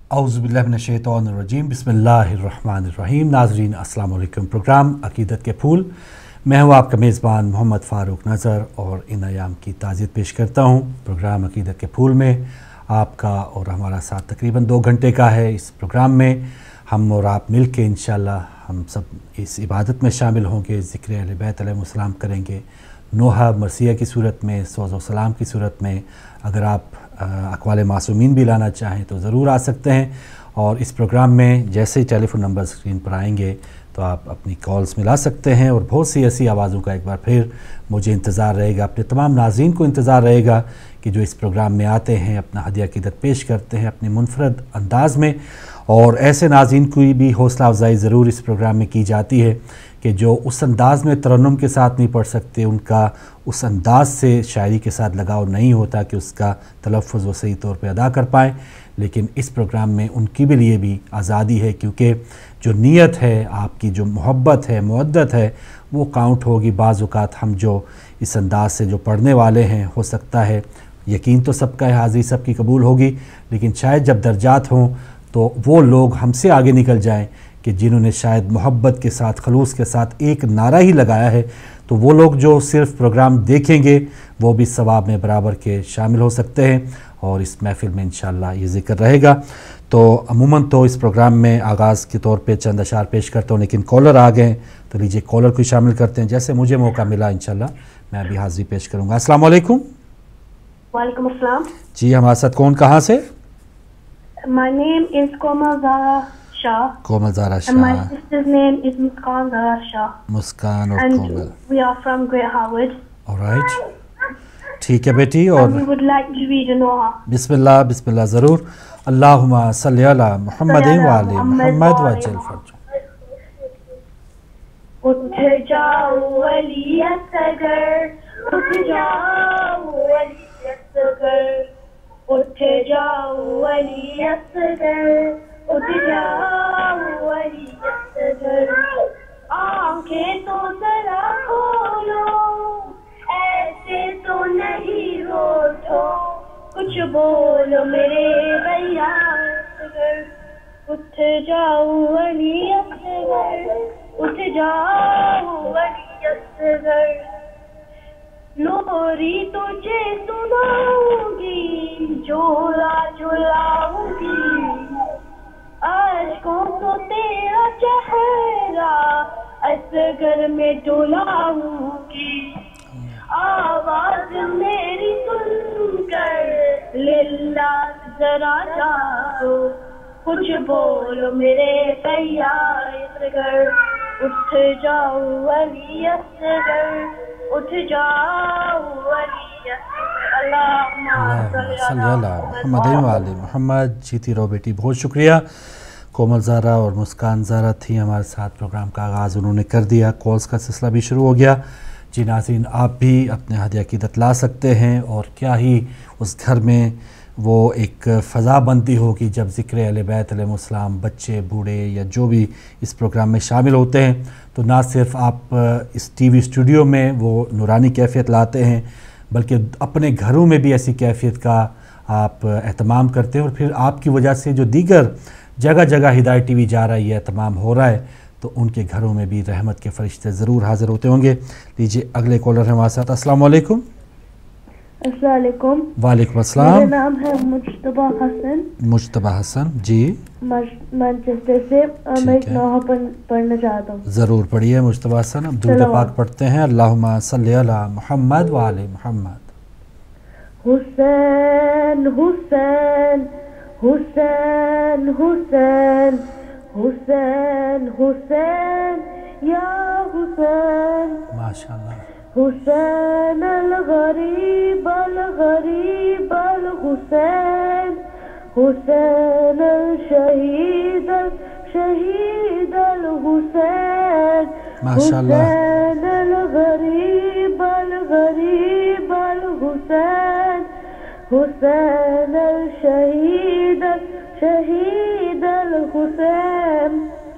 औज़ुबिल्लाहि मिनश्शैतानिर्रजीम बिस्मिल्लाहिर्रहमानिर्रहीम। नाज़रीन अस्सलाम वालेकुम। प्रोग्राम अक़ीदत के फूल, मैं हूँ आपका मेज़बान मोहम्मद फ़ारूक नज़र और इन अयाम की ताज़ियत पेश करता हूँ। प्रोग्राम अक़ीदत के फूल में आपका और हमारा साथ तकरीबन 2 घंटे का है। इस प्रोग्राम में हम और आप मिल के इंशाअल्लाह हम सब इस इबादत में शामिल होंगे, ज़िक्र अहले बैत अलैहिमुस्सलाम करेंगे, नोहा मरसिया की सूरत में, सोज़ो सलाम की सूरत में। अगर आप अक़वाल मासूमीन भी लाना चाहें तो ज़रूर आ सकते हैं। और इस प्रोग्राम में जैसे ही टेलीफ़ोन नंबर स्क्रीन पर आएंगे तो आप अपनी कॉल्स मिला सकते हैं। और बहुत सी ऐसी आवाज़ों का एक बार फिर मुझे इंतज़ार रहेगा, अपने तमाम नाज़रीन को इंतज़ार रहेगा कि जो इस प्रोग्राम में आते हैं, अपना हदिया अक़ीदत पेश करते हैं अपने मुनफ़रद अंदाज़ में। और ऐसे नाज़रीन की भी हौसला अफ़ज़ाई ज़रूर इस प्रोग्राम में की जाती है कि जो उस अंदाज़ में तरन्नुम के साथ नहीं पढ़ सकते, उनका उस अंदाज़ से शायरी के साथ लगाव नहीं होता कि उसका तलफ़्फ़ुज़ वो सही तौर पे अदा कर पाएँ। लेकिन इस प्रोग्राम में उनकी भी लिए भी आज़ादी है, क्योंकि जो नीयत है, आपकी जो मोहब्बत है, मवद्दत है, वो काउंट होगी। बाज़ औक़ात हम जो इस अंदाज़ से जो पढ़ने वाले हैं, हो सकता है यकीन तो सबका है, हाज़िरी सबकी कबूल होगी, लेकिन शायद जब दर्जात हों तो वो लोग हमसे आगे निकल जाएं कि जिन्होंने शायद मोहब्बत के साथ, खलूस के साथ एक नारा ही लगाया है। तो वो लोग जो सिर्फ़ प्रोग्राम देखेंगे वो भी सवाब में बराबर के शामिल हो सकते हैं। और इस महफ़िल में इंशाअल्लाह ये ज़िक्र रहेगा। तो अमूमन तो इस प्रोग्राम में आगाज़ के तौर पे चंद अशार पेश करता हूँ, लेकिन कॉलर आ गए तो लीजिए कॉलर को शामिल करते हैं। जैसे मुझे मौका मिला इंशाअल्लाह मैं अभी हाज़िरी पेश करूँगा। अस्सलाम वालेकुम। वालेकुम अस्सलाम। जी, हमारे साथ कौन, कहाँ से? My name is Komal Zara Shah. Komal Zaara Shah. And my sister's name is Muskan Zara Shah. Muskan और And Komal. we are from Great Harwood. Alright, ठीक है बेटी। और And we would like to read a Noha. बिस्मिल्लाह बिस्मिल्लाह ज़रूर। अल्लाहुम्मा सल्ली अला मुहम्मद व आले मुहम्मद वजल फर्ज। उठ जाओ वली असगर, उठ जाओ वली असगर, उठ जाओ वली असगर, उठ जाओ वली असगर। आंखें तो जरा खोलो, ऐसे तो नहीं रोठो, कुछ बोलो मेरे भैया असगर। उठ जाओ वली असगर, उठ जाओ वली असगर। लोरी तुझे सुनाऊंगी, झोला झुलाऊंगी, अश्कों को तेरा चेहरा असगर में डुलाऊंगी। आवाज मेरी सुनकर लिल्ला जरा जाओ, कुछ बोलो मेरे भैया असगर। उठ जाओ वली असगर, उठ जाओ वली असगर। मोहम्मद। जीती रहो बेटी, बहुत शुक्रिया। कोमल ज़ारा और मुस्कान ज़ारा थी हमारे साथ। प्रोग्राम का आगाज़ उन्होंने कर दिया, कॉल्स का सिलसिला भी शुरू हो गया। जी नाज़रीन, आप भी अपने हदिया अक़ीदत ला सकते हैं। और क्या ही उस घर में वो एक फ़ज़ा बनती हो कि जब ज़िक्र अहले बैत अलैहिमुस्सलाम, बच्चे, बूढ़े या जो भी इस प्रोग्राम में शामिल होते हैं, तो ना सिर्फ़ आप इस टीवी स्टूडियो में वो नूरानी कैफ़ियत लाते हैं, बल्कि अपने घरों में भी ऐसी कैफ़ियत का आप एहतमाम करते हैं। और फिर आपकी वजह से जो दीगर जगह जगह हिदायत टीवी जा रही है, एहतमाम हो रहा है, तो उनके घरों में भी रहमत के फ़रिश्ते ज़रूर हाज़िर होते होंगे। लीजिए अगले कॉलर हैं हमारे साथ। अस्सलाम वालेकुम। अस्सलाम वालेकुम। वालेकुम अस्सलाम। मेरा नाम है मुज्तबा हसन। मुज्तबा हसन जी, मैनचेस्टर से। मैं एक नोहा पढ़ना चाहता हूँ। ज़रूर पढ़िए मुज्तबा हसन। अब दुरूद पाक पढ़ते हैं। अल्लाहुम्मा सल्ली अला मुहम्मद व आले मुहम्मद। हुसैन हुसैन हुसैन हुसैन हुसैन हुसैन या हुसैन। माशाअल्लाह। हुसैन अल गरीब अल गरीब अल हुसैन, हुसैन अल शहीद अल हुसैन। माशाअल्लाह। हुसैन अल गरीब अल हुसैन, हुसैन अल शहीद अल हुसैन।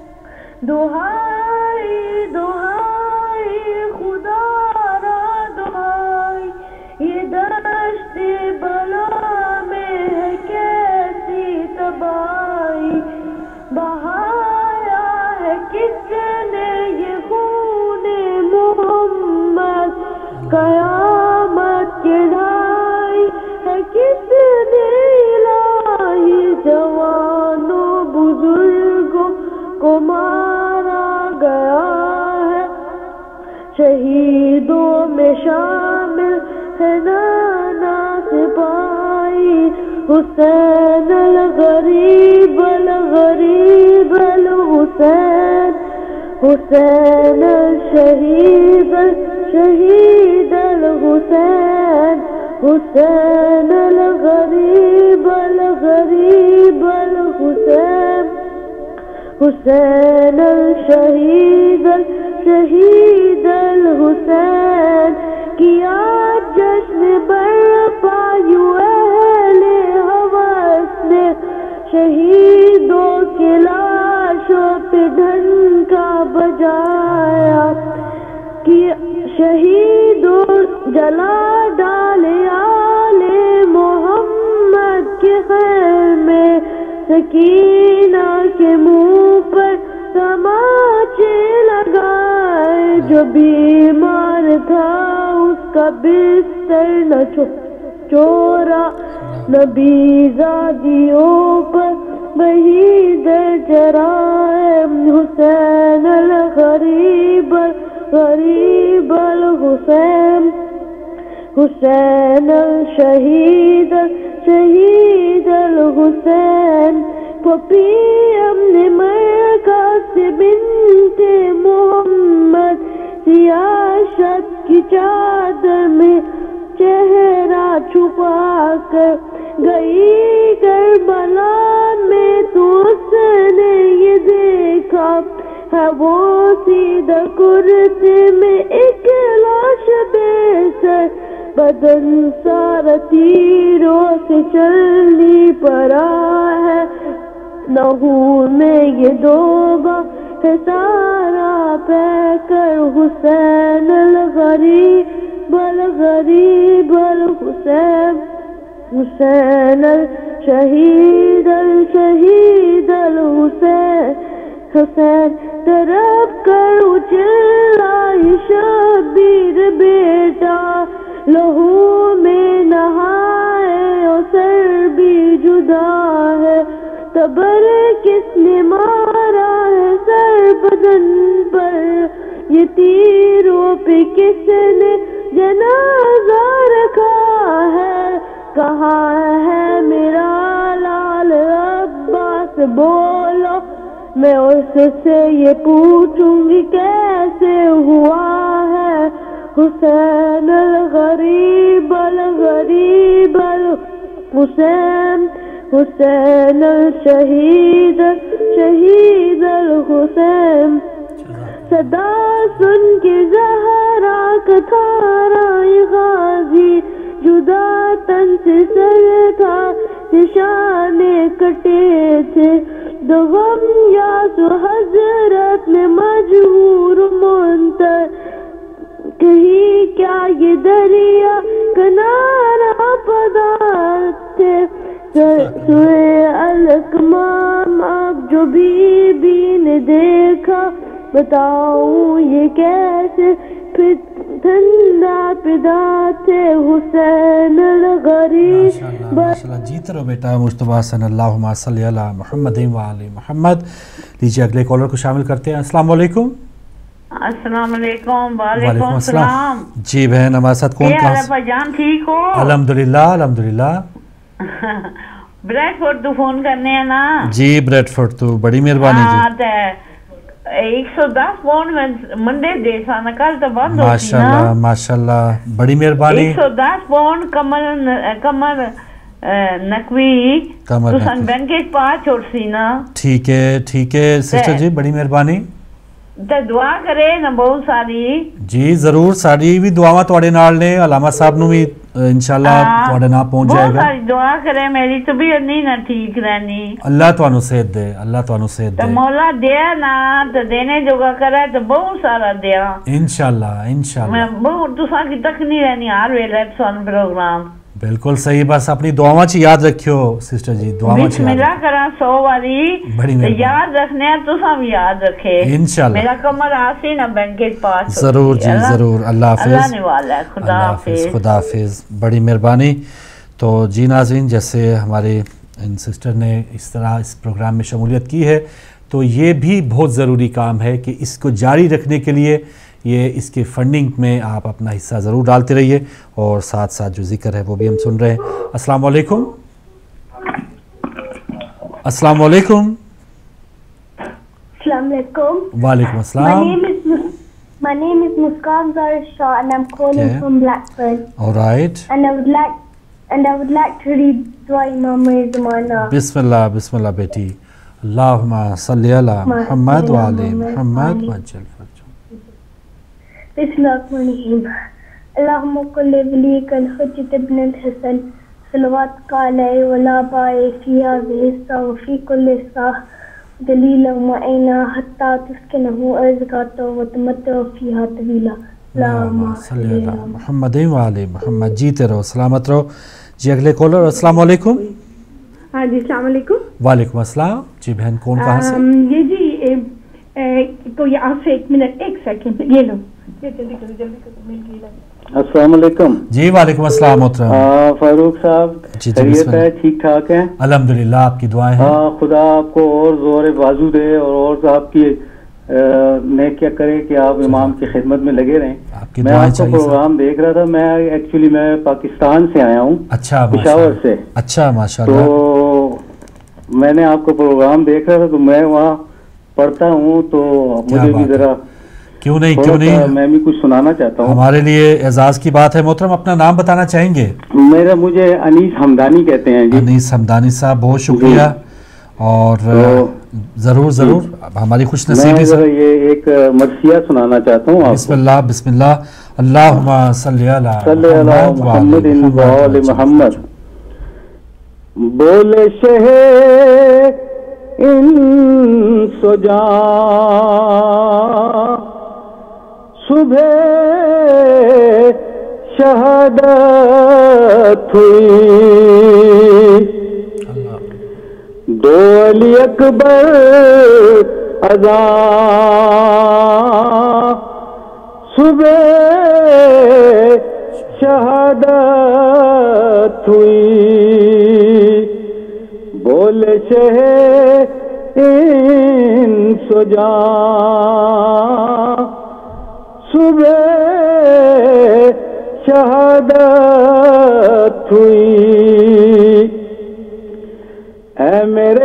दुहाई दुहाई खुदा रा दुहाई, ये दश्त बला में है कैसी तबाही। بہایا ہے کس نے یہ خون محمد، قیامت چڑھائی ہے کس نے الہی، جوانوں بزرگوں کو مارا گیا ہے، شہیدوں میں شامل ہے نانا سپاہی، حسین الغریب الغریب الحسین، حسین الشہید الشہید الحسین، حسین الغریب الغریب الحسین، حسین الشہید الشہید الحسین، کیا جشن برپا یوں اہل ہوس نے، شہیدوں کی لاشوں پہ ڈنکا بجایا، کیا شہیدوں جلا ڈالے آل محمد کے خیمے، سکینہ کے منہ پر تماچے لگائے، جو بیمار تھا اس کا بستر نہ چورا، نبی زادیوں پر وہی در چرائے، حسین الغریب الغریب الحسین، حسین الشہید الشہید الحسین، پپی اپنے مرکز سے بنت محمد، سیاست کی چادر میں چہرہ چھپا کر گئی کربلا میں، تو اس نے یہ دیکھا ہے وہ سیدھا کرتے میں ایک لاش بے سر، بدن سارا تیروں سے چلنی پڑا ہے، لہو میں یہ ڈوبا ہے سارا پہ کر، حسین الغریب الغریب الحسین، حسین الشہید الشہید الحسین، حسین طرف کر چلائی شبیر بیٹا، لہو میں نہائے اور سر بھی جدا ہے، تبر کس نے مارا ہے سر بدن پر، یہ تیروں پہ کس نے جنازہ رکھا ہے، کہاں ہے میرا لال عباس بولو، میں اس سے یہ پوچھوں گی کیسے ہوا ہے، حسین الغریب الغریب الحسین، حسین الشہید شہید الحسین، صدا سن کے زہرا کا تھارا غازی، جدا تن سے سر تھا نشانے کٹے تھے، دو غم یاس حضرت میں مجبور منتر، کہیں کیا یہ دریا کنارہ پدار تھے، سوئے الکمام اب جو بی نے دیکھا، بتاؤں یہ کیسے ٹھنڈا پدا تھے، حسین الغریب۔ ماشاءاللہ جیتے رہو بیٹا مجتبیٰ حسن، اللہم صلی علی محمد و آل محمد۔ لیجیے اگلے کالر کو شامل کرتے ہیں۔ السلام علیکم۔ السلام علیکم۔ وعلیکم السلام۔ جی بہن ہمارے ساتھ کون کیا ہے جان، ٹھیک ہو؟ الحمدللہ الحمدللہ۔ بریڈ فورڈ تو فون کرنے ہیں نا؟ جی بریڈ فورڈ تو بڑی مہربانی جی۔ 110 پاؤنڈ میں منڈے دے سانا کل تو بند ہوتی نا۔ ماشاءاللہ ماشاءاللہ بڑی مہربانی۔ 110 پاؤنڈ کمر نکوی تو سن بینک پا چھوڑ سی نا۔ ٹھیک ہے سسٹر جی بڑی مہربانی۔ تو دعا کرے نا بہت ساری۔ جی ضرور، ساری بھی دعاواں تواڈے نال نے، علامہ صاحب نو بھی انشاءاللہ تواڈے نال پہنچ جائے گا۔ بہت ساری دعا کرے، میری طبیعت نہیں نہ ٹھیک رہنی۔ اللہ تانوں صحت دے، اللہ تانوں صحت دے۔ تو مولا دیا نا تو دینے جوگا کرے تو بہت سارا دیا۔ انشاءاللہ انشاءاللہ۔ میں بہت تساں کی تک نہیں رہنی ہر ویلے سن پروگرام۔ बिल्कुल सही, बस अपनी दुआवां च याद रखियो सिस्टर जी, दुआवां च बिस्मिल्लाह करा 100 वारी बड़ी मेहरबानी, याद रखने तुसा भी याद रखे इंशाल्लाह। मेरा कमर आसी ना बैंकेज पास जरूर जी जरूर। अल्लाह हाफिज, अल्लाह ने वाला है, खुदा हाफिज, खुदा हाफिज, बड़ी मेहरबानी। तो जी नाज़रीन, जैसे हमारे इन सिस्टर ने इस तरह इस प्रोग्राम में शमूलियत की है, तो ये भी बहुत ज़रूरी काम है कि इसको जारी रखने के लिए ये इसके फंडिंग में आप अपना हिस्सा ज़रूर डालते रहिए, और साथ साथ जो ज़िक्र है वो भी हम सुन रहे हैं। अस्सलाम वालेकुम। अस्सलाम वालेकुम। वालेकुम अस्सलाम। My name is Muskan Zahra Shah and I'm calling from Blackburn. All right. And I would like to read Dua Imam Zamana. बिस्मिल्लाह बिस्मिल्लाह बेटी। अल्लाहुम्मा सल्ली अला मुहम्मद व आले मुहम्मद वज्जल फरजो। बिस्मिल्लाहिर्रहमानिर्रहीम। अल्लाहुम्मा कुल्लि वलियकल हुज्जत इब्न अल-हसन सल्लल्लाहु अलैहि व ला बाए फी हाज़िहि सा व फी कुल्लि सा दलीला मअना हत्ता तुस्किनहु अर्ज़क़ता व तमत्तअ फ़ीहा तवीला। अल्लाहुम्मा सल्ली अला मुहम्मद व आले मुहम्मद। जीते रहो, सलामत रहो। जी अगले कॉलर। अस्सलाम वालेकुम। हाँ जी, अस्सलाम वालेकुम। वालेकुम अस्सलाम। जी बहन, कौन कहाँ से? ये जी कोई आपसे 1 मिनट 1 सेकंड ये लो, ये जल्दी करो मिल गई। अस्सलाम वालेकुम। जी वालेकुम अस्सलाम मोहतरम। फारूक साहब, खैरियत है? ठीक ठाक है? अल्हम्दुलिल्लाह, आपकी दुआएं हैं। खुदा आपको और जोर बाजू दे और आपकी नेकिया करे कि आप इमाम की खिदमत में लगे रहें। मैं आपका प्रोग्राम देख रहा था। मैं पाकिस्तान से आया हूँ। अच्छा, पेशावर से। अच्छा माशाल्लाह। तो मैंने आपका प्रोग्राम देख रहा था, तो मैं वहाँ पढ़ता हूँ, तो मुझे भी जरा क्यों नहीं मैं भी कुछ सुनाना चाहता हूँ। हमारे लिए एजाज की बात है। मोहतरम, अपना नाम बताना चाहेंगे? मुझे अनीस हमदानी कहते हैं जी। अनीस हमदानी साहब, बहुत शुक्रिया। और जरूर जरूर हमारी खुशनसीबी से ये एक मरसिया सुनाना चाहता हूँ। बिस्मिल्लाह बिस्मिल्लाह। अल्लाहुम्मा सल्ली अला मुहम्मद व आले मुहम्मद। बोले शहे इन सुजा सुबह शहादत हुई, दो अली अकबर अज़ा सुबह शहादत हुई। बोले शहे इन सुजा सुबह शहादत हुई। ऐ मेरे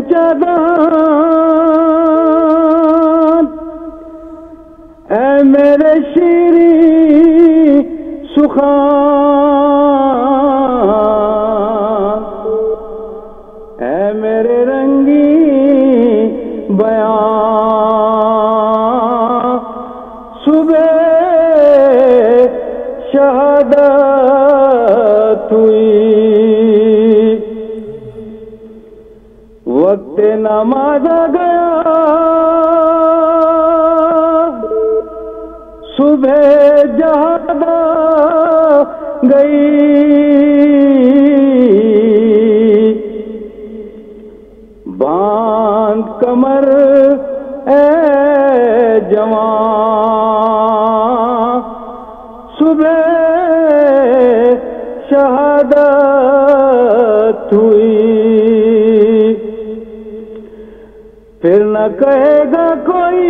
गुंचादान, ऐ मेरे शीरी सुखान, ऐ मेरे रंगी बयान, सुबह शहादत हुई। वक्त नमाज गया, सुबह जहादा गई, बांध कमर ए जवान, सुबह शहादत हुई। फिर न कहेगा कोई,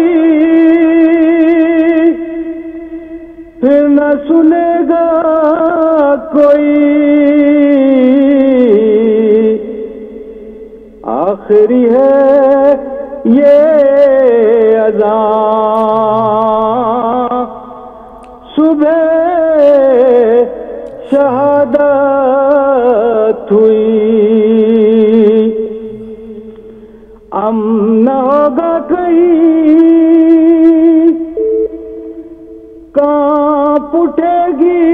फिर न सुनेगा कोई, आखिरी है ये अज़ान, सुबह शहादत हुई। न होगा कहीं, कांप उठेगी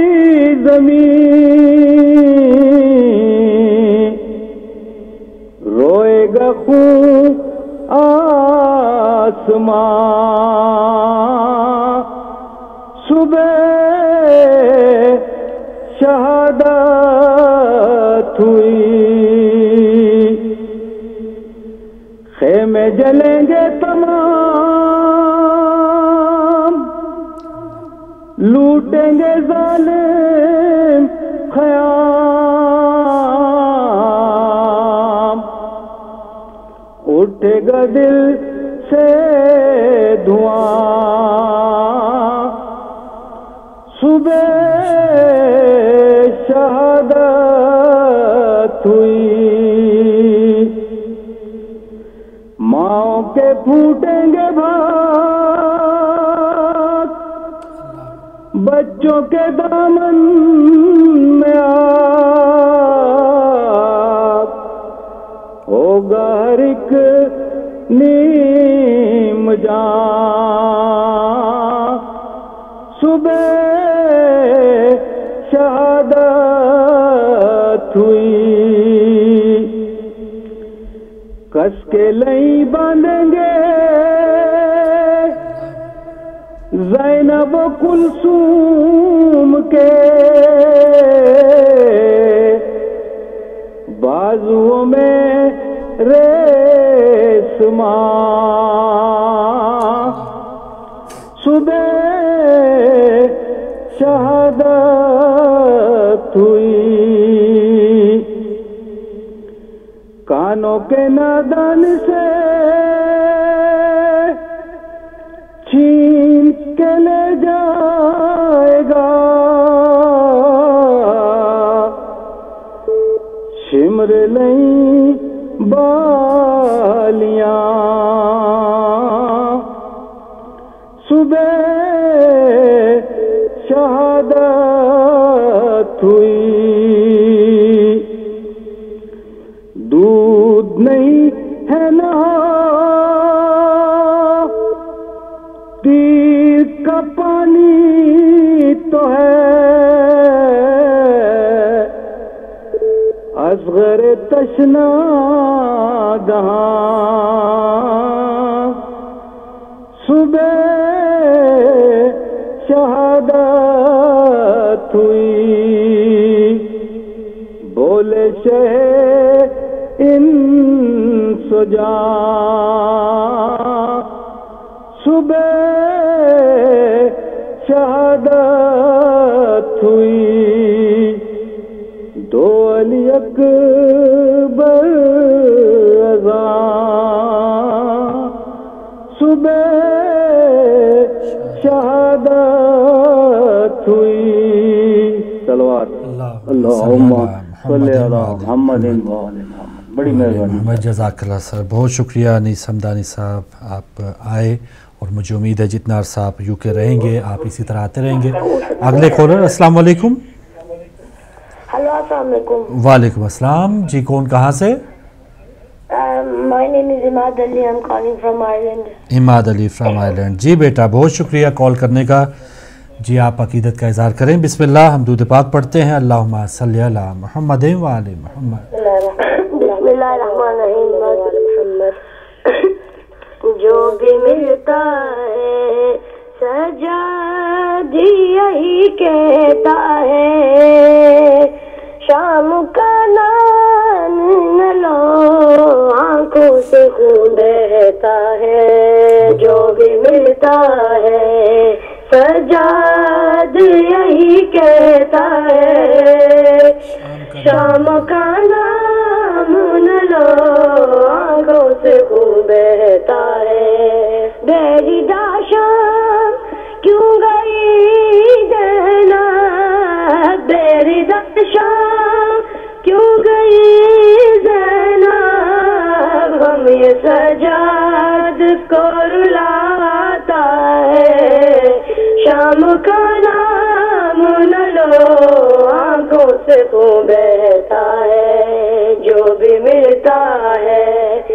ज़मीन, रोएगा खून आसमां, सुबह शहादत خیمے جلیں گے تمام لوٹیں گے ظالم خیام اٹھے گا دل سے دھواں صبح شہادت ہوئی ماں کے پھوٹیں گے بھاگ بچوں کے دامن میں آگ ہوگا ہر ایک نیم جان صبح شہادت ہوئی کس کے لئی باندھیں گے زینب و کلثوم کے بازوؤں میں ریسمان صبح شہادت ہوئی کانوں کے نادان سے چھین کے لے جائے گا شمر لیں بالیاں صبح شہادت ہوئی دودھ نہیں ہے نہ تیر کا پانی تو ہے اصغر تشنا دہاں صبح شہادت ہوئی بولے شہ ان سجاں صبح شہادت ہوئی دو علی اکبر اذان صبح شہادت ہوئی صلوات اللہم صلی علی محمد بڑی مہربانی محمد جزاک اللہ سر بہت شکریہ انیس حمدانی صاحب آپ آئے اور مجھے امید ہے جتنا عرصہ آپ یو کے رہیں گے آپ اسی طرح آتے رہیں گے اگلے کالر السلام علیکم ہلو السلام علیکم وعلیکم السلام جی کون کہاں سے My name is Imad Ali. I'm calling from Ireland. Imad Ali from Ireland جی بیٹا بہت شکریہ کال کرنے کا جی آپ عقیدت کا اظہار کریں بسم اللہ ہم درود پاک پڑھتے ہیں اللہم صلی علی محمد وآل محمد بسم اللہ الرحمن الرحیم جو بھی ملتا ہے سجاد یہی کہتا ہے شام کا نام نہ لو آنکھوں سے خون بہتا ہے جو بھی ملتا ہے سجاد یہی کہتا ہے شام کا نام نہ لو آنکھوں سے خون بہتا ہے بیری داشام کیوں گئی جہنا بیری داشام کیوں گئی جہنا ہم یہ سجاد کو رلاتا ہے شام کا نام نہ لو آنکھوں سے خون بہتا ہے جو بھی ملتا ہے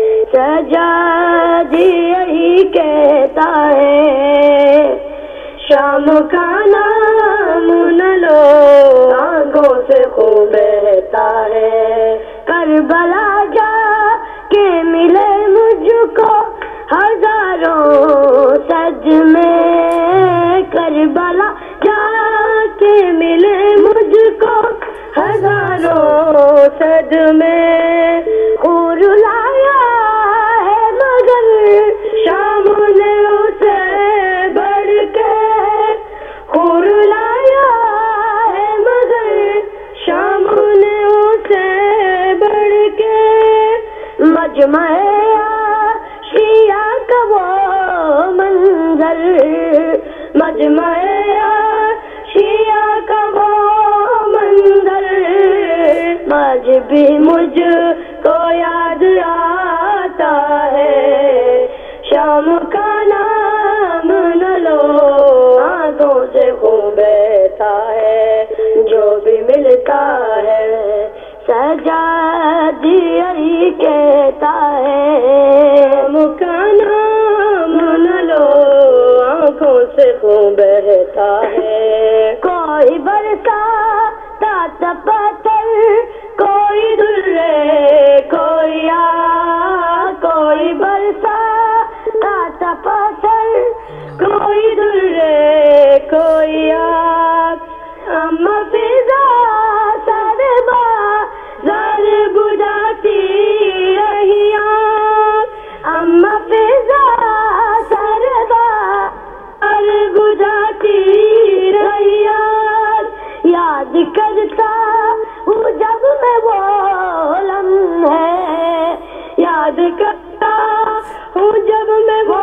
سجاد یہی کہتا ہے شام کا نام نہ لو آنکھوں سے خون بہتا ہے کربلا جا کے ملے مجھ کو ہزاروں سج میں کربلا جا کے ملے مجھ کو ہزاروں سج میں خون لایا ہے مجمع عاشیا کا وہ منظر، مجمع عاشیا کا وہ منظر آج بھی مجھ کو یاد آتا ہے، شام کا نام نہ لو آنکھوں سے خون بہتا ہے، جو بھی ملتا ہے سجاد یہی کہتا ہے، شام کا نام نہ لو آنکھوں سے خون بہتا ہے، کوئی برسا تا پتھر کوئی درے کوئی کوئی برسا تا پتھر کوئی درے کوئی ہم فضا سر بازار بجاتی رہی ہم فضا سر بازار بجاتی رہی یاد کرتا ہوں جب میں وہ لمحے، یاد کرتا ہوں جب میں وہ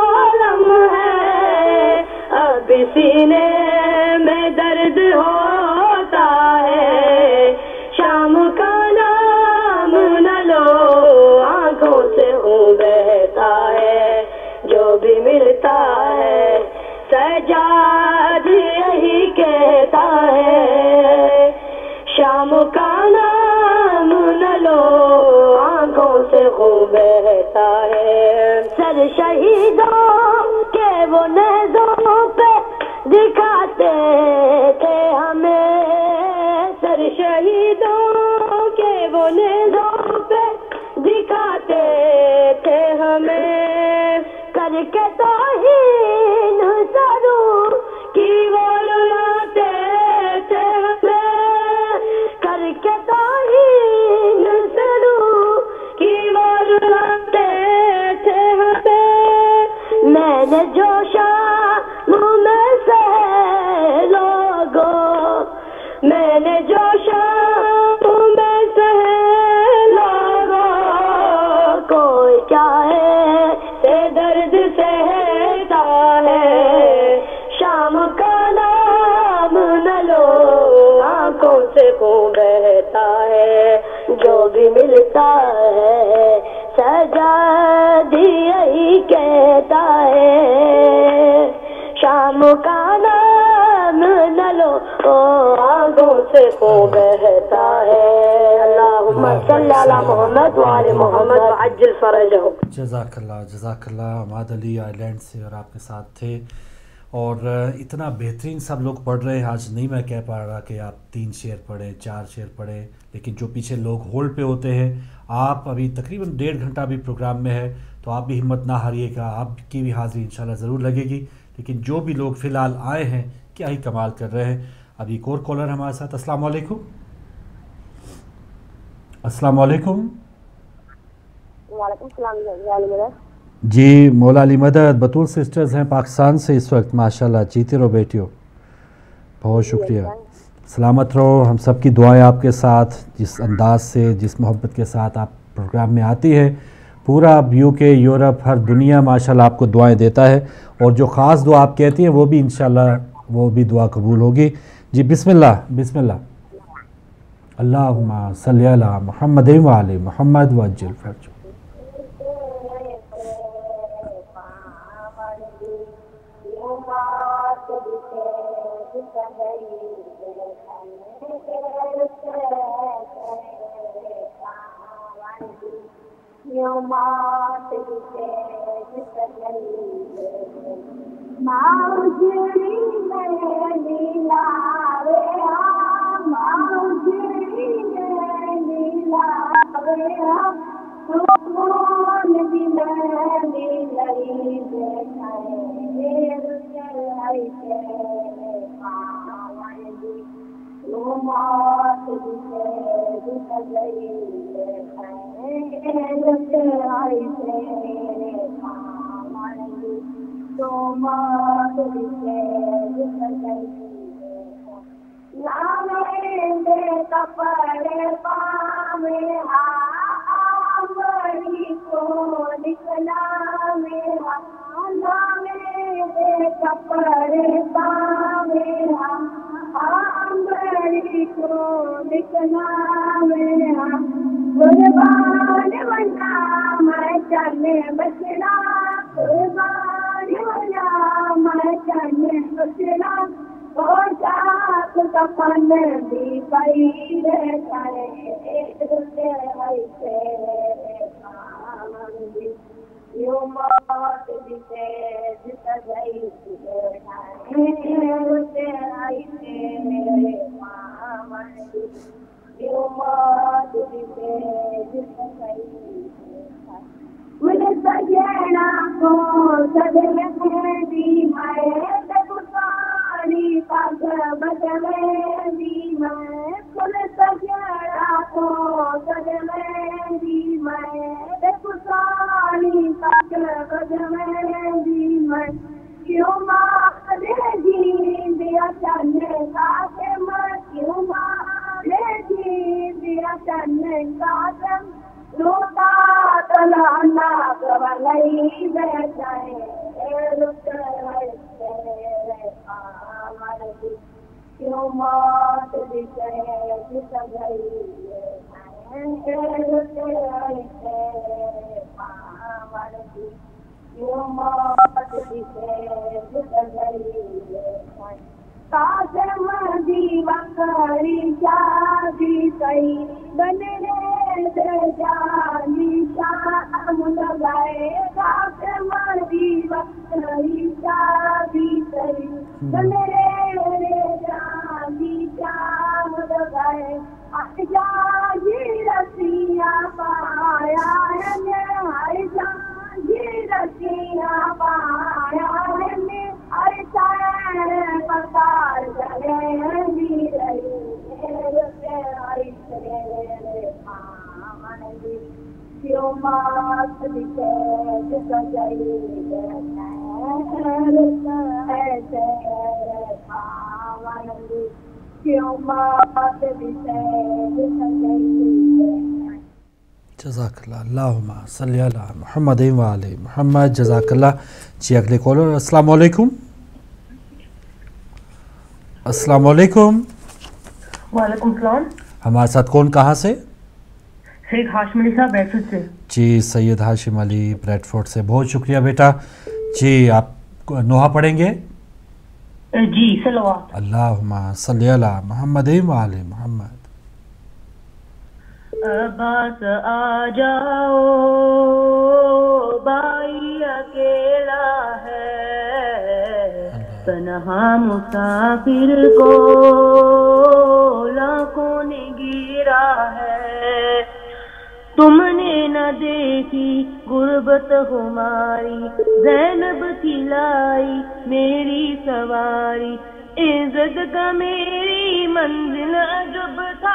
لمحے، اب سینے میں درد ہوتا ہے، شام کا نام نہ لو آنکھوں سے خون بہتا ہے، جو بھی ملتا ہے سجاد یہی کہتا ہے، شام کا نام نہ لو آنکھوں سے خون بہتا ہے، سر شہیدوں کے وہ نیزوں پہ دکھاتے تھے ہمیں، سر شہیدوں کے وہ نیزوں پہ دکھاتے تھے ہمیں، کر کے توہین سروں کی وہ رلاتے تھے ہمیں، کر کے توہین سروں کی وہ رلاتے تھے ہمیں، میں نے جو شام میں سے لوگوں، میں نے جو شام میں سے لوگوں، کوئی چاہے سے درد سہتا ہے، شام کا نام نہ لو آنکھوں سے خون بہتا ہے، جو بھی ملتا ہے سجاد یہی کہتا ہے، شام کا نام نہ لو آنکھوں سے خون بہتا ہے، اللہم صلی علی محمد وآل محمد وعجل فرجہم۔ جزاک اللہ عماد علی آئرلینڈ سے اور آپ کے ساتھ تھے، اور اتنا بہترین سب لوگ پڑھ رہے ہیں، آج نہیں میں کہہ پا رہا کہ آپ 3 شعر پڑھیں 4 شعر پڑھیں، لیکن جو پیچھے لوگ ہولڈ پہ ہوتے ہیں، آپ ابھی تقریباً 1.5 گھنٹہ بھی پروگرام میں ہے، تو آپ بھی ہمت نہ ہاریے گا، آپ کی بھی حاضری انشاءاللہ ضرور لگے گی، لیکن جو بھی لوگ فی الحال آئے ہیں کیا ہی کمال کر رہے ہیں۔ ابھی ایک اور کالر ہمارے ساتھ۔ السلام علیکم۔ السلام علیکم۔ وعلیکم السلام جی مولا علی مدد، بطول سسٹرز ہیں پاکستان سے اس وقت، ماشاءاللہ، جیتے رہو بیٹیو، بہت شکریہ، سلامت رہو، ہم سب کی دعائیں آپ کے ساتھ، جس انداز سے جس محبت کے ساتھ آپ پروگرام میں آتی ہے، پورا UK یورپ ہر دنیا ماشاءاللہ آپ کو دعائیں دیتا ہے، اور جو خاص دعا آپ کہتی ہیں وہ بھی انشاءاللہ وہ بھی دعا قبول ہوگی۔ جی بسم اللہ بسم اللہ۔ اللہم صلی علی محمد وآل محمد وعجل فرجہ۔ کپڑے پامے چاہنے بچنا قربان ہویا میں چاہنے بچنا اور چاہت کفن بھی پئی رہتا ہے ایک دوسرے سے یوں موت بھی تیز سجائی مجھے سجنا کو سجنے دی میں ساری پاک بچنے دی میں کل سجنا کو سجنے دی میں ساری پاک بچنے دی میں کیوں مارے جی دیا چاہنے کا میں کیوں مارے جی دیا چاہنے کا روتا تلانا گوائی بیٹھائے کیوں موت دکھے سگئی کیوں موت دکھے سگئی قاسم دی وکری شادی کئی بننے سے جانی شام لگائے قاسم دی وکری شادی کئی بننے سے جانی شام لگائے جی رسیاں پایا ہے جی رسیاں پایا ہے پکار جگہ کیوں مات سجائی کیوں مات جزاک اللہ اللہم صلی علی محمد و علی محمد. جزاک اللہ. جی اگلے کالر. السلام علیکم. السلام علیکم. وعلیکم السلام. ہمارے ساتھ کون کہاں سے؟ سید ہاشم علی صاحب بریڈ فورڈ سے. جی سید ہاشم علی بریڈ فورڈ سے. بہت شکریہ بیٹا. جی آپ نوحہ پڑھیں گے؟ جی صلوات. اللہم صلی علی محمد و علی محمد. عباس آ جاؤ بھائی اکیلا ہے تنہا مسافر کو لاکھوں نے گرا ہے تم نے نہ دیکھی غربت ہماری زینب کھلائی میری سواری عزت کا میری منزل عجب تھا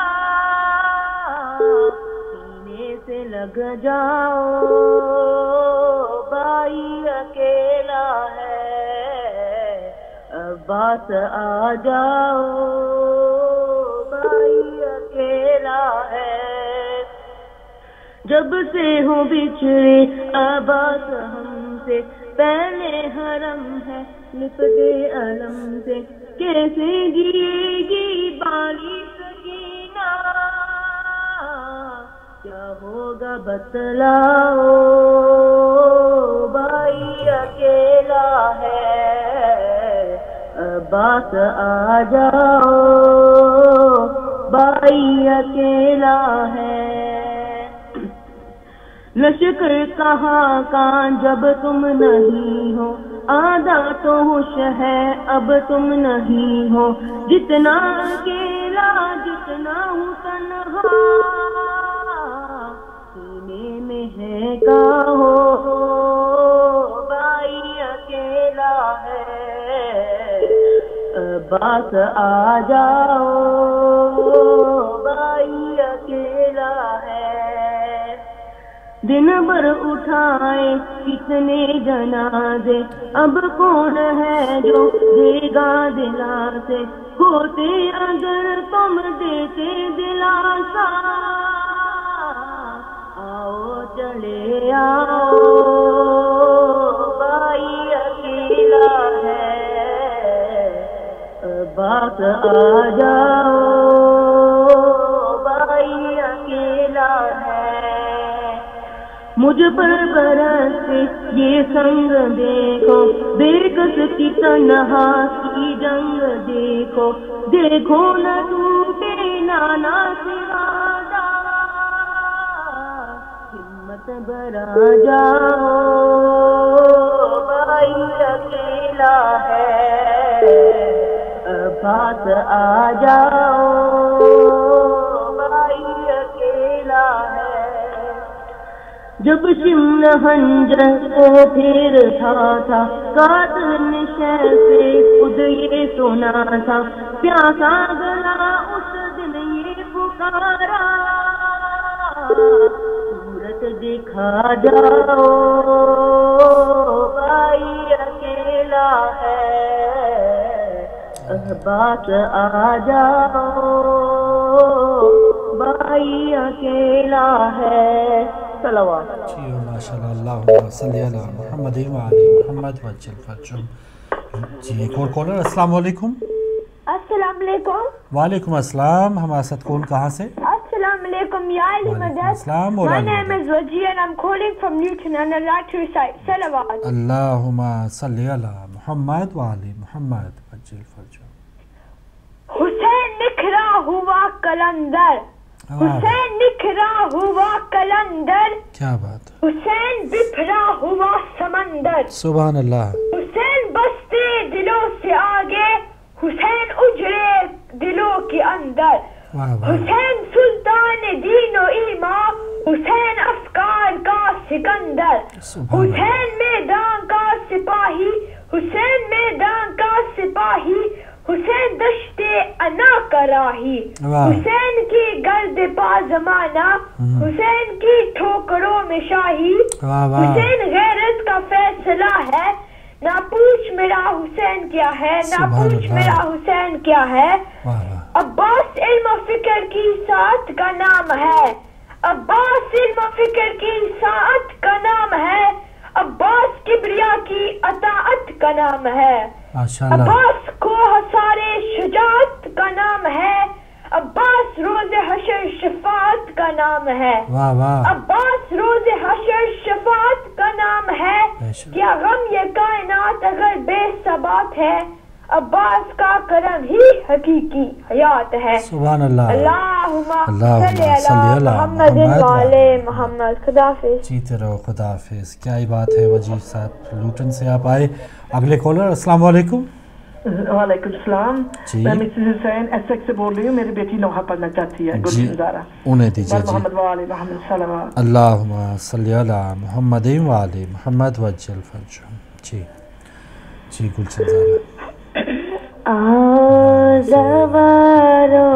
سینے سے لگ جاؤ بھائی اکیلا ہے عباس آ جاؤ بھائی اکیلا ہے جب سے ہوں بچھڑے عباس ہم سے پہلے حرم ہے لپٹے علم سے کیسے جیے گی بالی سکینہ کیا ہوگا بتلاؤ بھائی اکیلا ہے عباس آ جاؤ بھائی اکیلا ہے لشکر کہاں کان جب تم نہیں ہو آدھا تو ہوش ہے اب تم نہیں ہو جتنا اکیلا جتنا ہوں تنہا سینے میں ہے کا ہو بھائی اکیلا ہے عباس آ جاؤ بھائی اکیلا ہے دن بھر اٹھائے کتنے جنازے اب کون ہے جو دے گا دلاسے ہوتے اگر تم دیتے دلاسا آؤ چلے آؤ بھائی اکیلا ہے عباس آ جاؤ بھائی اکیلا ہے مجھ پر برسے یہ سنگ دیکھو، بے کس کی تنہا کی جنگ دیکھو، دیکھو نہ ٹوٹے نانا سے وعدہ، ہمت برا جاؤ بھائی اکیلا ہے، پاس آ جاؤ بھائی اکیلا ہے۔ جب شمل خنجر کو پھیرتا تھا، قاتل نشے سے خود یہ سنا تھا، پیاسا گلا اس دن یہ پکارا، صورت دکھا جاؤ بھائی اکیلا ہے، بات آ جاؤ بھائی اکیلا ہے۔ صلوات جی ماشاءاللہ، اللہم صلی علی محمد و علی محمد وجل فرجہم۔ جی ایک اور کالر، السلام علیکم۔ السلام علیکم۔ وعلیکم السلام، ہمارے ساتھ کون کہاں سے؟ السلام علیکم یا علی مدد۔ My name is Wajih and I'm calling from Newton and I'd like to recite salawat. اللہم صلی علی محمد و علی محمد وجل فرجہم۔ حسین نکھرا ہوا قلندر، حسین نکھرا ہوا قلندر، کیا بات، حسین بکھرا ہوا سمندر، سبحان اللہ، حسین بستے دلوں سے آگے، حسین اجڑے دلوں کے اندر، حسین سلطان دین و ایمان، حسین افکار کا سکندر، حسین میدان کا سپاہی، حسین میدان کا سپاہی، حسین دشتے انا کا راہی، حسین کی گرد پا زمانہ، حسین کی ٹھوکروں میں شاہی، حسین غیرت کا فیصلہ ہے، نہ پوچھ میرا حسین کیا ہے، نہ پوچھ میرا حسین کیا ہے۔ عباس علم و فکر کی ساعت کا نام ہے، عباس علم و فکر کی ساعت کا نام ہے، عباس کبریا کی اطاعت کا نام ہے، عباس کو حصارِ شجاعت کا نام ہے، عباس روز حشر شفاعت کا نام ہے، عباس روز حشر شفاعت کا نام ہے، کیا غم یہ کائنات اگر بے ثبات ہے، عباس کا کرم ہی حقیقی حیات ہے۔ سبحان اللہ، اللہم صلی علی محمد و علی محمد۔ خدا حافظ۔ جیتے رہو، خدا حافظ۔ کیا ہی بات ہے وجیح صاحب، لوٹن سے آپ آئے۔ اگلے کالر، السلام علیکم۔ وعلیکم السلام، میں مسز حسین ایس ایکس سے بول رہی ہوں، میری بیٹی نوحہ پڑھنا چاہتی ہے، گلشن زارا، انہیں دیجیے جی۔ محمد و علی محمد صلوات۔ اللہم صلی علی محمد و علی محمد وجل فرجہم۔ جی جی گلشن زارا۔ آؤ زوارو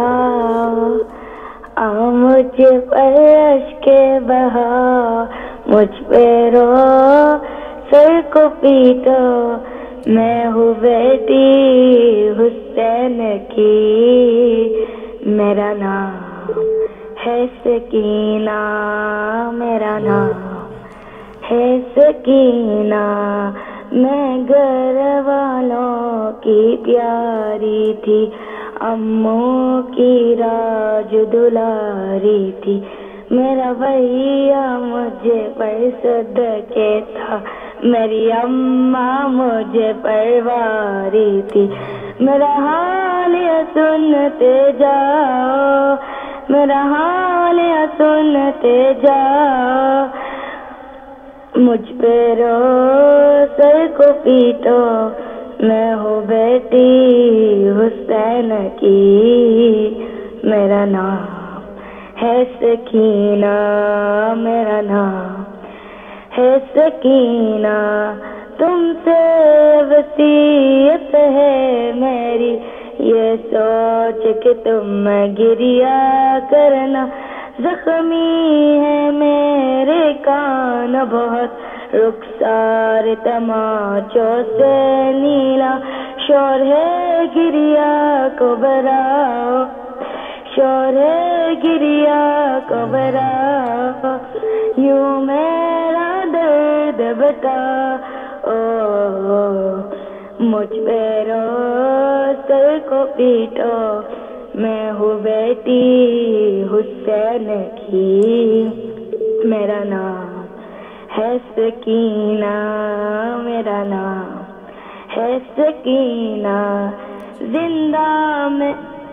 آؤ مجھ پر اشک بہاؤ، مجھ پہ رو سر کو پیٹو، میں ہوں بیٹی حسین کی، میرا نام ہے سکینہ، میرا نام ہے سکینہ، میں گھر والوں کی پیاری تھی، اموں کی راج دلاری تھی، میرا بھیا مجھے پر صدقے تھا، میری اماں مجھے پرواری تھی، میرا حال یہ سنتے جاؤ، میرا حال یہ سنتے جاؤ، مجھ پہ رو سر کو پیٹو، میں ہوں بیٹی حسین کی، میرا نام ہے سکینہ، میرا نام ہے سکینہ، تم سے وصیت ہے میری، یہ سوچ کہ تم گریا کرنا، زخمی ہے میرے کان بہت، رخسار تماچوں سے نیلا، شور ہے گریا کو براؤ، شور ہے گریا کو براؤ، یوں میرا درد بتا، مجھ پہ رو سر کو پیٹو، میں ہوں بیٹی حسین کی، میرا نام ہے سکینہ میرا نام ہے سکینہ زندہ میں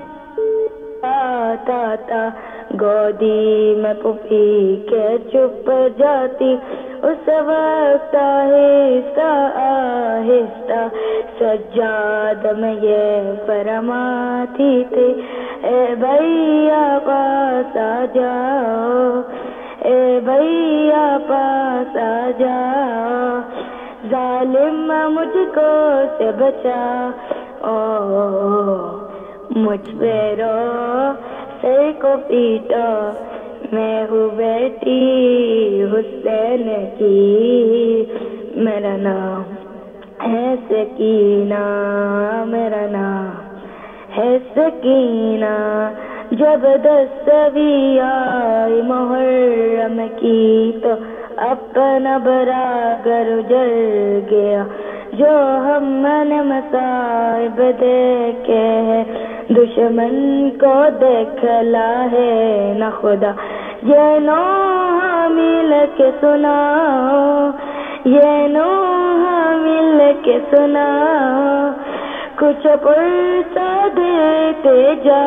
آتا تھا گودی میں پپی کے چھپ جاتی اس وقت آہستہ آہستہ سجاد میں یہ فرماتی تھی اے بھیا پاس آ جاؤ اے بھیا پاس آ جاؤ ظالم مجھ کو سے بچا او مجھ پہ رو سر کو پیٹو میں ہوں بیٹی حسین کی میرا نام ہے سکینہ میرا نام ہے سکینہ جب 10ویں آئی محرم کی تو اپنا براگر اجڑ گیا جو ہم نے مصائب دیکھے ہیں دشمن کو دیکھلا ہے نہ خدا یہ نوحہ مل کے سناؤ یہ نوحہ مل کے سناؤ کچھ پرسہ دیتے جا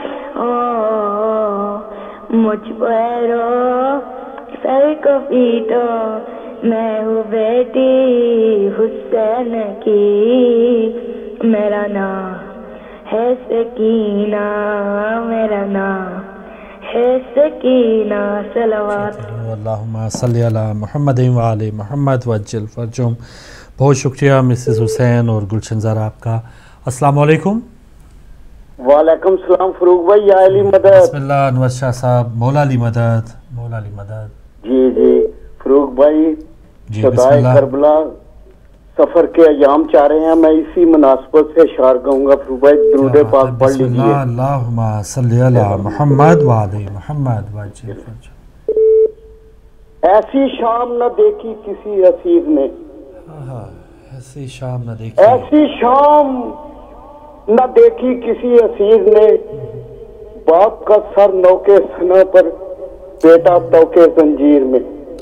مجھ پیرو سر کو پیٹو میں ہوں بیٹی حسین کی میرا نام ہے سکینہ میرا نام ہے سکینہ صلوات اللہم صلی علی محمد وآل محمد وعجل فرجہم. بہت شکریہ مسز حسین اور گلشن زہرا آپ کا. السلام علیکم. وعلیکم السلام فروغ بھائی. یا علی مدد. بسم اللہ. انور شاہ صاحب. مولا علی مدد. مولا علی مدد. جی جی فروغ بھائی شہدائے کربلا سفر کے ایام چاہ رہے ہیں. میں اسی مناسبت سے اشعار گاؤں گا. فروغ بھائی درود پاک پڑھ لیجیے. اللہم صلی علی محمد وآل محمد وعجل فرجہم. ایسی شام نہ دیکھی کسی اسیر نے ایسی شام نہ دیکھی ایسی شام نہ دیکھی کسی اسیر نے باپ کا سر نوکے سنا پر بیٹا توکے زنجیر میں.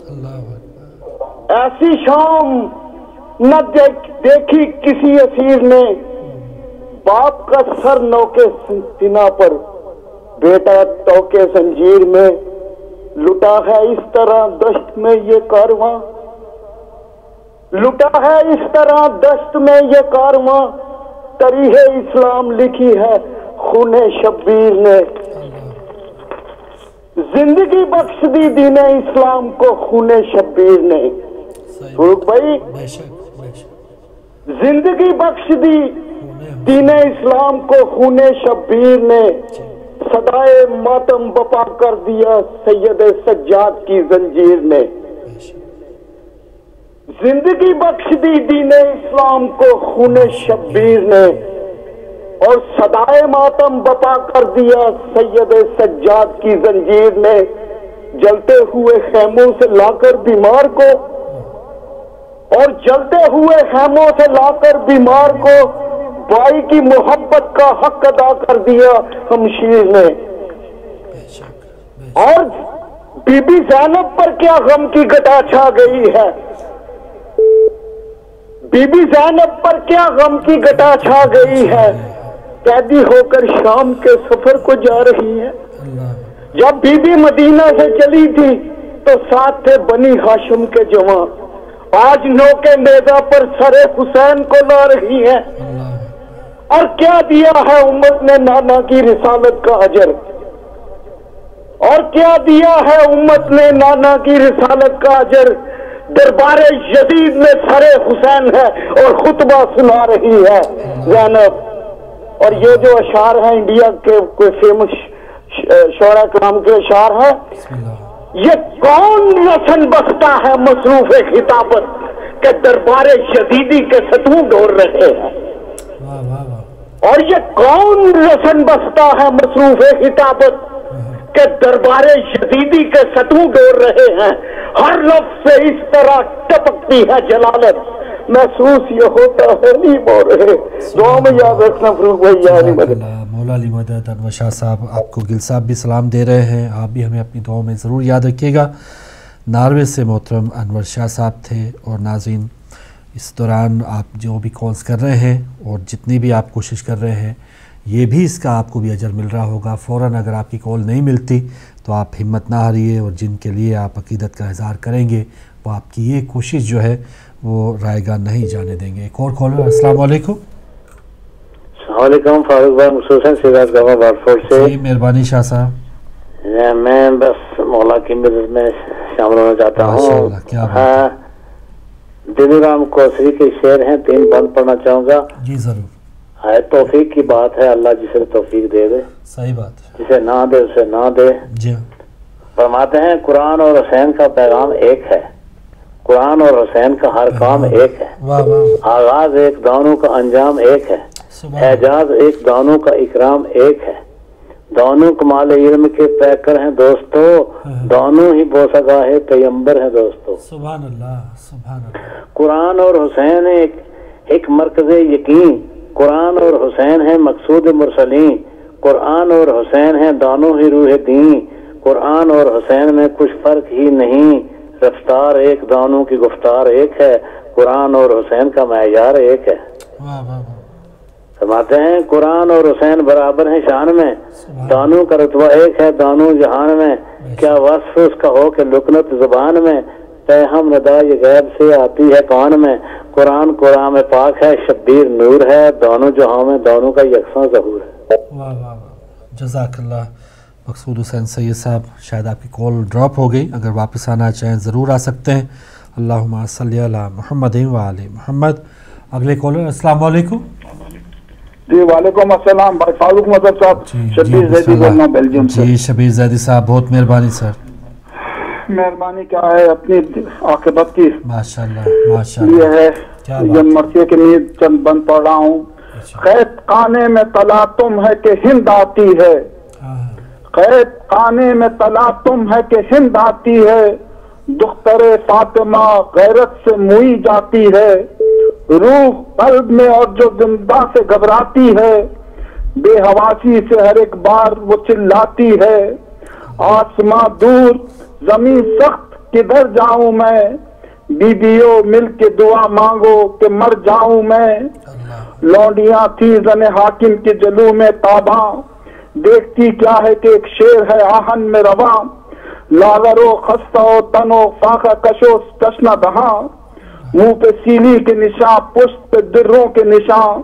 ایسی شام نہ دیکھی کسی اسیر نے باپ کا سر نوکے سنا پر بیٹا توکے زنجیر میں. لٹا ہے اس طرح دشت میں یہ کارواں لٹا ہے اس طرح دشت میں یہ کارواں تاریخ اسلام لکھی ہے خون شبیر نے. زندگی بخش دی دین اسلام کو خون شبیر نے. فروغ بھائی زندگی بخش دی دین اسلام کو خون شبیر نے. صدائے ماتم بپا کر دیا سید سجاد کی زنجیر نے. زندگی بخش دی دین اسلام کو خون شبیر نے اور صدائے ماتم بپا کر دیا سید سجاد کی زنجیر نے. جلتے ہوئے خیموں سے لا کر بیمار کو اور جلتے ہوئے خیموں سے لا کر بیمار کو بھائی کی محبت کا حق ادا کر دیا ہمشیر نے. اور بی بی زینب پر کیا غم کی گھٹا چھا گئی ہے بی بی زینب پر کیا غم کی گھٹا چھا گئی ہے. قیدی ہو کر شام کے سفر کو جا رہی ہے. جب بی بی مدینہ سے چلی تھی تو ساتھ تھے بنی ہاشم کے جوان. آج نوکے نیزہ پر سر حسین کو لا رہی ہے. اور کیا دیا ہے امت نے نانا کی رسالت کا اجر اور کیا دیا ہے امت نے نانا کی رسالت کا اجر. دربار یزید میں سر حسین ہے اور خطبہ سنا رہی ہے زینب. اور یہ جو اشعار ہیں انڈیا کے کوئی فیمس شعراء کرام کے اشعار ہیں. یہ کون رسن بستا ہے مصروف خطابت کہ دربار یزیدی کے ستون ڈور رہے ہیں. اور یہ کون رسن بستا ہے مصروف خطابت کہ دربار یزیدی کے ستون ڈور رہے ہیں. ہر لفظ سے اس طرح ٹپکتی ہے جلالت محسوس یہ ہوتا ہے نہیں بول رہے. دعا میں یاد رکھنا فروغ بھائی. مولا علی مدد. انور شاہ صاحب آپ کو گل صاحب بھی سلام دے رہے ہیں. آپ بھی ہمیں اپنی دعاؤں میں ضرور یاد رکھیے گا. नारवे से मोहतरम अनवर शाह साहब थे। और नाज़रीन, इस दौरान आप जो भी कॉल्स कर रहे हैं और जितनी भी आप कोशिश कर रहे हैं, ये भी इसका आपको भी अजर मिल रहा होगा। फ़ौरन अगर आपकी कॉल नहीं मिलती तो आप हिम्मत ना हारिए, और जिनके लिए आप अकीदत का इज़हार करेंगे वो आपकी ये कोशिश जो है वो रायगा नहीं जाने देंगे। एक और कॉलर। अस्सलाम वालेकुम। वालेकुम फारूक भाई, मुसलसल सिराज गवा बारफोर्ड से। जी मेहरबानी शाह साहब। मैं बस मौला की मदद में शामिल होना चाहता हूँ। हाँ, दिलराम कोसरी के शेर हैं, 3 बंद पढ़ना चाहूँगा। जी जरूर। है तौफीक की बात है, अल्लाह जिसे तौफीक दे दे। सही बात है। जिसे ना दे उसे ना दे। जी। फरमाते हैं कुरान और हुसैन का पैगाम एक है, कुरान और हुसैन का हर काम एक है। वाह वाह। आगाज एक, दोनों का अंजाम एक है। एजाज एक, दोनों का इकराम एक है। दोनों कमाल इल्म के पैकर हैं दोस्तों, दोनों ही बोसगाहे पैगंबर हैं दोस्तों। सुभान अल्लाह, सुभान अल्लाह। कुरान और हुसैन एक मरकज़ यकीन, कुरान और हुसैन है मकसूद मुरसलीन। कुरान और हुसैन है दोनों ही रूह दीन। कुरान और हुसैन में कुछ फर्क ही नहीं, रफ्तार एक, दोनों की गुफ्तार एक है। कुरान और हुसैन का मयार एक है। फरमाते हैं कुरान और हुसैन बराबर हैं शान में, दोनों का रुतबा एक है दोनों जहान में। क्या वस्फ उसका हो के लुकनत जुबान में, पैहम नदा ये गैब से आती है कौन में। कुरान कुरान में पाक है, शब्बीर नूर है, दोनों जहां में दोनों का यकसा ज़हूर है। वाह वाह वाह, जज़ाकल्लाह। मकसूद हुसैन सैयद साहब, शायद आपकी कॉल ड्रॉप हो गई, अगर वापस आना चाहें ज़रूर आ सकते हैं। अल्लाहुम्मा सल्ली अला मुहम्मद व आले मुहम्मद। अगले कॉलर। अस्सलाम वालेकुम। जी वालेकुम अस्सलाम भाई फारूक मजहब साहब, शबीर जैदी बोलना बेल्जियम से। जी शबीर जैदी साहब, बहुत मेहरबानी सर। मेहरबानी क्या है, अपनी आखिरत की माशाल्लाह माशाल्लाह ये है। ये मर्सिया के लिए चंद बंद पढ़ रहा हूँ। खैत खाने में तला तुम है कि हिंद आती है, खैत खाने में तला तुम है कि हिंद आती है। दुख्तरे फातिमा गैरत से मुई जाती है, रूह कल्ब में और जो जिंदा से घबराती है। बेहवासी से हर एक बार वो चिल्लाती है, आसमां दूर जमीन सख्त किधर जाऊं मैं। बीबियों मिल के दुआ मांगो कि मर जाऊं मैं। लौंडियां थी जने हाकिम के जलू में ताबा, देखती क्या है कि एक शेर है आहन में रवा। लागरो खस्ता तनो फाका कशो कशना दहा, मुंह पे सीली के निशान, पुष्ट पे दिर्रों के निशान।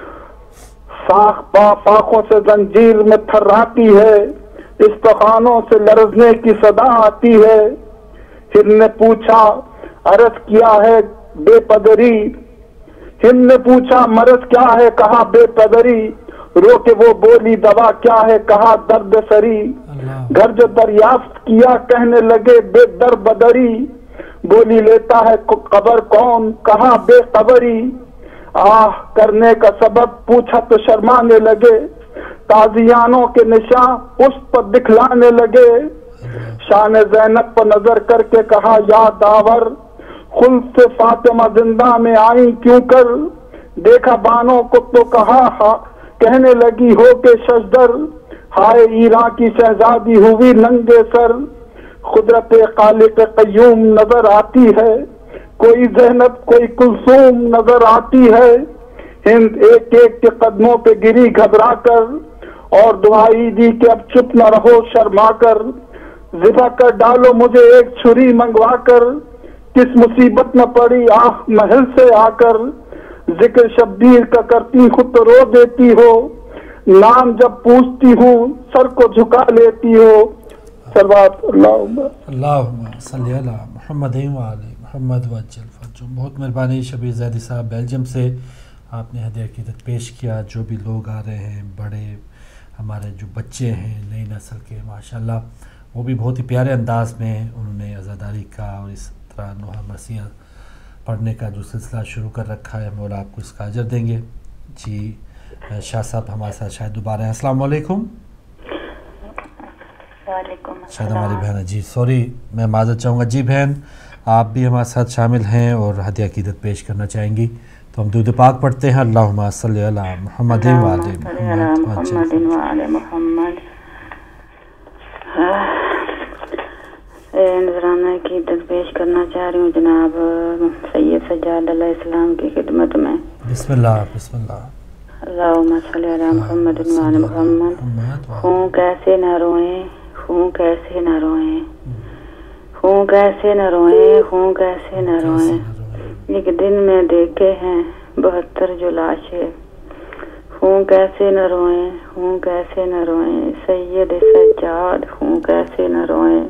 साख फाखों से जंजीर में थर्राती है, इस्तखानों से लरजने की सदा आती है। हिंद ने पूछा अर्ज क्या है बेपदरी, हिंद ने पूछा मरज क्या है कहा बेपदरी। रो के वो बोली दवा क्या है कहा दर्द सरी। घर जो दरियाफ्त किया कहने लगे बेदर बदरी। बोली लेता है कबर कौन कहा बेकबरी। आह करने का सबब पूछा तो शर्माने लगे, ताजियानों के निशान उस पर दिखलाने लगे। शान ज़ैनब पर नजर करके कहा या दावर, खुल्द से फातिमा जिंदा में आई क्यों कर। देखा बानों को तो कहा कहने लगी हो के शजदर, हाय ईरान की शहजादी हुई नंगे सर। खुदरत खालिक कय्यूम नजर आती है, कोई ज़ैनब कोई कुलसूम नजर आती है। हिंद एक एक के कदमों पे गिरी घबरा कर, और दुआई दी कि अब चुप न रहो शर्मा कर। ज़िबा कर डालो मुझे एक छुरी मंगवा कर, किस मुसीबत में पड़ी आह महल से आकर। जिक्र शब्बीर का करती खुद तो रो देती हो, नाम जब पूछती हूँ सर को झुका लेती हो। अल्लाहुम्मा सल्ली अला मुहम्मद व आले मुहम्मद वज्जल फरजो। बहुत मेहरबानी शबीर ज़ैदी साहब बेल्जियम से, आपने हदीया अक़ीदत पेश किया। जो भी लोग आ रहे हैं, बड़े हमारे जो बच्चे हैं नई नस्ल के, माशाल्लाह वो भी बहुत ही प्यारे अंदाज में उन्होंने अज़ादारी का और इस तरह नोहा मसीहा पढ़ने का जो सिलसिला शुरू कर रखा है, मौला आपको इसका अजर देंगे। जी शाह साहब हमारे साथ शायद दोबारा हैं। अस्सलाम वालेकुम। शायद हमारी बहन, जी सॉरी मैं माज़रत चाहूँगा। जी बहन, आप भी हमारे साथ शामिल हैं और हदीया अक़ीदत पेश करना चाहेंगी, तो हम दुरूद पाक पढ़ते हैं। अल्लाहुम्मा सल्ली अला मुहम्मद व आले मुहम्मद। نذرانہ کی پیش کرنا چاہ رہی ہوں جناب سید سجاد علیہ السلام کی خدمت میں. بسم اللہ بسم اللہ. اللہم صلی علی محمد وعلی محمد. خون کیسے نہ روئیں خون کیسے نہ روئیں خون کیسے نہ روئیں خون کیسے نہ روئیں. ایک دن میں دیکھے ہیں 72 جو لاشیں. خون کیسے نہ روئیں خون کیسے نہ روئیں سید سجاد خون کیسے نہ روئیں.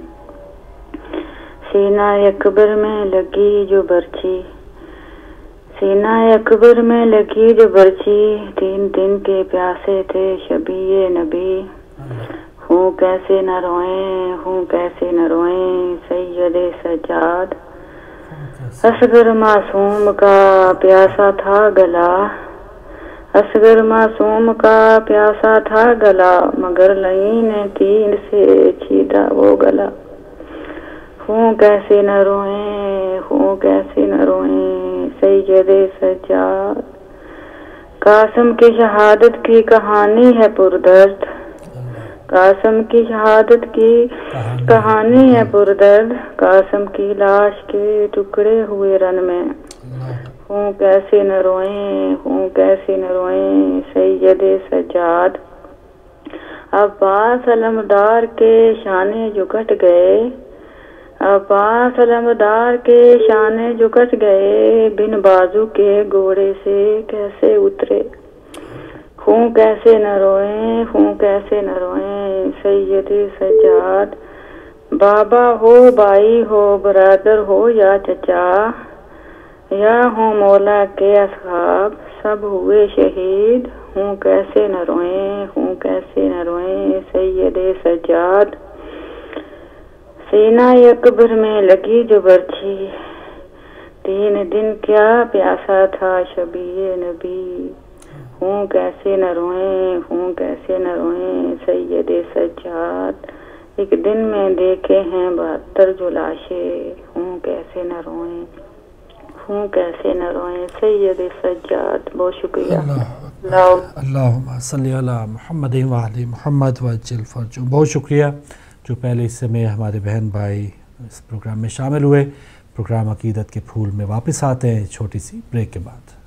سینہ اکبر میں لگی جو برچی سینہ اکبر میں لگی جو برچی 3 دن کے پیاسے تھے شبیہ نبی. خون کیسے نہ روئیں خون کیسے نہ روئیں سید سجاد. اصغر معصوم کا پیاسا تھا گلا اصغر معصوم کا پیاسا تھا گلا مگر لعین نے تیر سے چھیدا وہ گلا. خون کیسے نہ روئیں خون کیسے نہ روئیں سید سجاد. قاسم کی شہادت کی کہانی ہے پردرد قاسم کی شہادت کی کہانی ہے پردرد. قاسم کی لاش کے ٹکڑے ہوئے رن میں. خون کیسے نہ روئیں خون کیسے نہ روئیں سید سجاد. عباس علمدار کے شانے جو کٹ گئے عباس علمدار کے شانے جو کٹ گئے بن بازو کے گھوڑے سے کیسے اترے. خون کیسے نہ روئیں خون کیسے نہ روئیں سید سجاد. بابا ہو بھائی ہو برادر ہو یا چچا یا ہوں مولا کے اصحاب سب ہوئے شہید. خون کیسے نہ روئیں خون کیسے نہ روئیں سید سجاد. سینہ اکبر میں لگی جو برچی 3 دن کیا پیاسا تھا شبیہ نبی. خون کیسے نہ روئیں خون کیسے نہ روئیں سید سجاد. ایک دن میں دیکھے ہیں 72 جو لاشیں. خون کیسے نہ روئیں خون کیسے نہ روئیں سید سجاد. بہت شکریہ. اللہم صلی علی محمد وعلی محمد وعجل فرجہ. بہت شکریہ جو پہلے اس سمے ہمارے بہن بھائی اس پروگرام میں شامل ہوئے. پروگرام عقیدت کے پھول میں واپس آتے ہیں چھوٹی سی بریک کے بعد.